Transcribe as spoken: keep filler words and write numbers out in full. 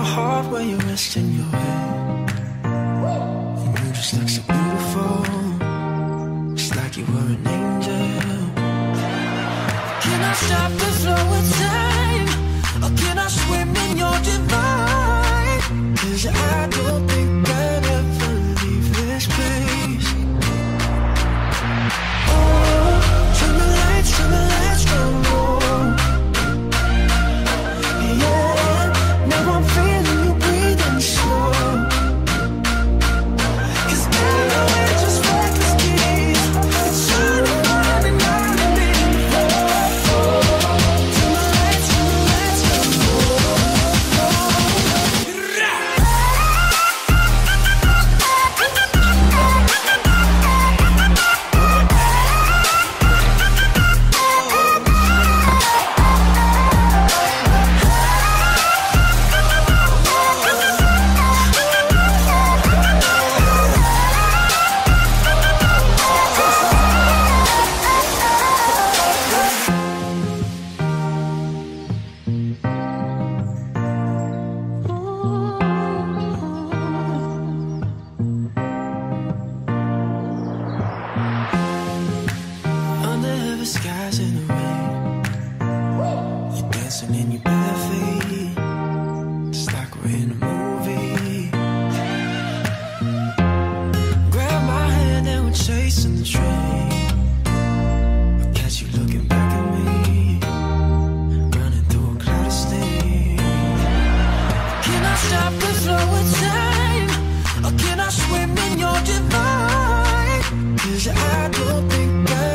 heart where you're resting your head. And you just look so beautiful, just like you were an angel. Can I stop the flow of time, or can I swim in your divine? 'Cause I don't think I'd ever leave this place. Oh, turn the lights, turn the lights down low. Yeah, now I'm feeling you breathing slow. 'Cause I know it just reckless keys. It's shining on and on and before. Turn the lights, turn the lights down low. Under heavy skies in the rain, you're dancing in your bare feet, just like we're in a movie. Grab my hand and we're chasing the train. I catch you looking back at me, running through a cloud of steam. Can I stop the flow of time, or can I swim in your divine? 'Cause I don't think I